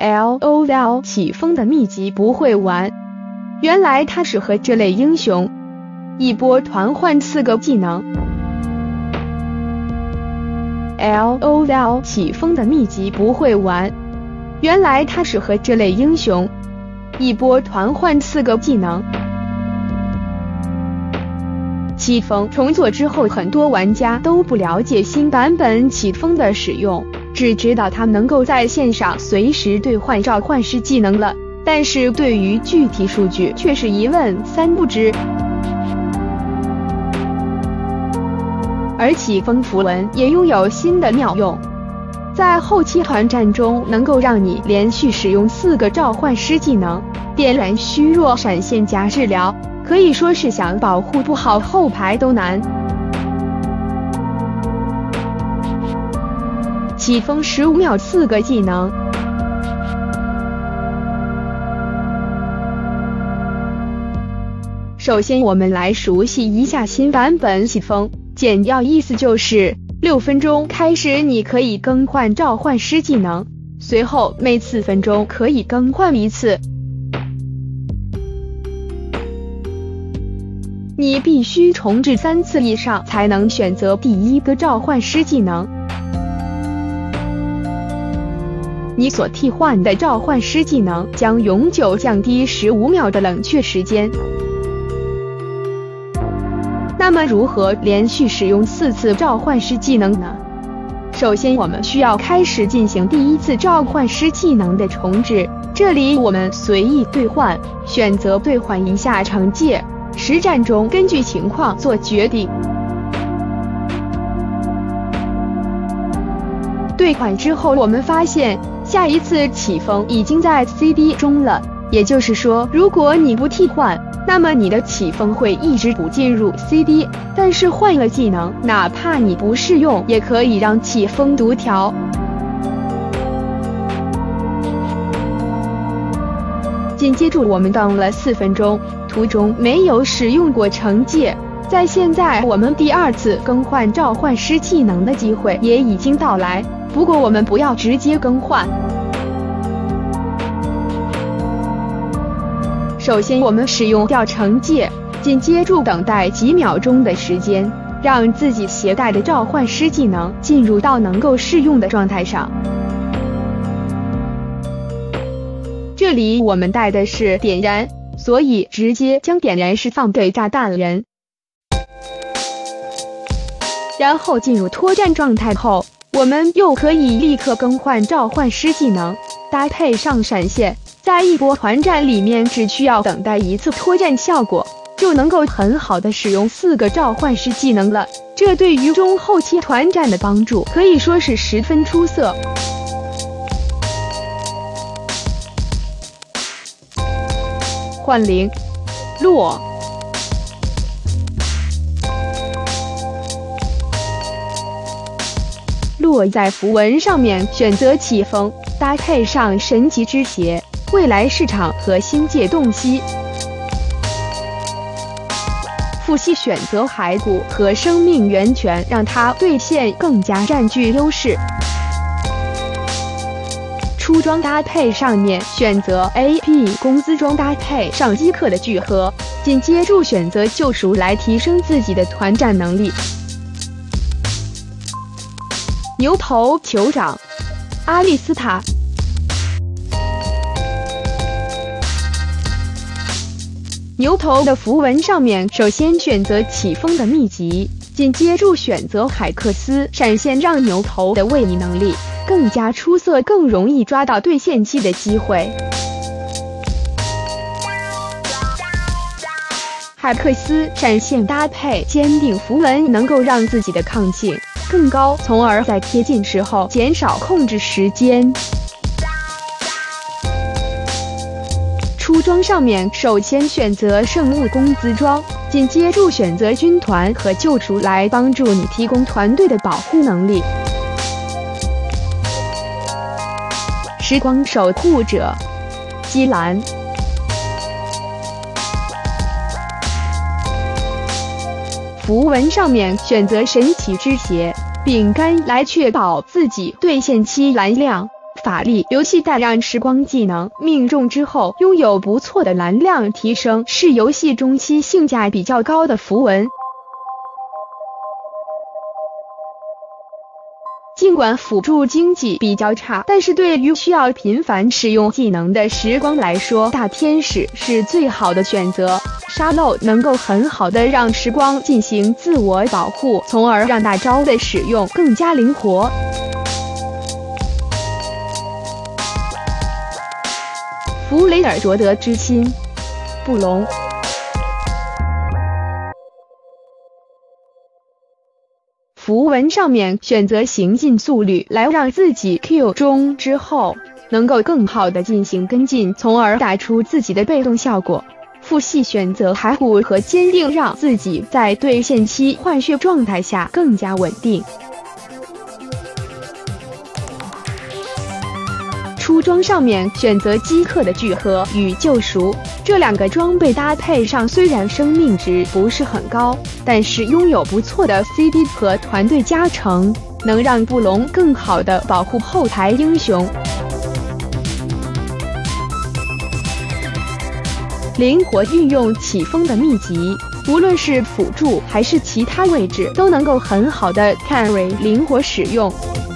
LOL 起风的秘籍不会玩，原来它适合这类英雄。一波团换4个技能。LOL 起风的秘籍不会玩，原来它适合这类英雄。一波团换4个技能。起风重做之后，很多玩家都不了解新版本起风的使用，只知道它能够在线上随时兑换召唤师技能了，但是对于具体数据却是一问三不知。而起风符文也拥有新的妙用，在后期团战中能够让你连续使用4个召唤师技能，点燃虚弱闪现加治疗，可以说是想保护不好后排都难。起风15秒4个技能。首先我们来熟悉一下新版本起风，简要意思就是6分钟开始你可以更换召唤师技能，随后每4分钟可以更换一次。你必须重置3次以上才能选择第1个召唤师技能。你所替换的召唤师技能将永久降低15秒的冷却时间。那么如何连续使用4次召唤师技能呢？首先我们需要开始进行第1次召唤师技能的重置，这里我们随意兑换，选择兑换一下惩戒，实战中根据情况做决定。兑换之后我们发现下一次起风已经在 CD 中了，也就是说如果你不替换，那么你的起风会一直不进入 CD， 但是换了技能，哪怕你不试用也可以让起风读条。紧接着我们等了4分钟，途中没有使用过惩戒，在现在我们第2次更换召唤师技能的机会也已经到来，不过我们不要直接更换。首先我们使用掉惩戒，紧接着等待几秒钟的时间，让自己携带的召唤师技能进入到能够适用的状态上。这里我们带的是点燃，所以直接将点燃释放给炸弹人。然后进入脱战状态后，我们又可以立刻更换召唤师技能，搭配上闪现，在一波团战里面只需要等待1次脱战效果，就能够很好的使用4个召唤师技能了。这对于中后期团战的帮助可以说是十分出色。幻灵落，落在符文上面选择起风，搭配上神奇之血、未来市场和星界洞悉。复系选择骸骨和生命源泉，让它对线更加占据优势。出装搭配上面选择 AP 工资装，搭配上饥渴的聚合，紧接着选择救赎来提升自己的团战能力。牛头酋长阿丽斯塔，牛头的符文上面首先选择起风的秘籍，紧接着选择海克斯闪现，让牛头的位移能力更加出色，更容易抓到对线期的机会。海克斯闪现搭配坚定符文，能够让自己的抗性更高，从而在贴近时候减少控制时间。出装上面首先选择圣物工资装，紧接着选择军团和救赎来帮助你提供团队的保护能力。时光守护者基兰，符文上面选择神奇之血饼干来确保自己对线期蓝量。 法力游戏带让时光技能命中之后拥有不错的蓝量提升，是游戏中期性价比较高的符文。尽管辅助经济比较差，但是对于需要频繁使用技能的时光来说，大天使是最好的选择。沙漏能够很好的让时光进行自我保护，从而让大招的使用更加灵活。弗雷尔卓德之心，布隆。符文上面选择行进速率来让自己 Q 中之后能够更好的进行跟进，从而打出自己的被动效果。副系选择骸骨和坚定，让自己在对线期换血状态下更加稳定。出装上面选择饥渴的聚合与救赎，这两个装备搭配上虽然生命值不是很高，但是拥有不错的 CD 和团队加成，能让布隆更好的保护后台英雄。灵活运用起风的秘籍，无论是辅助还是其他位置，都能够很好的 carry 灵活使用。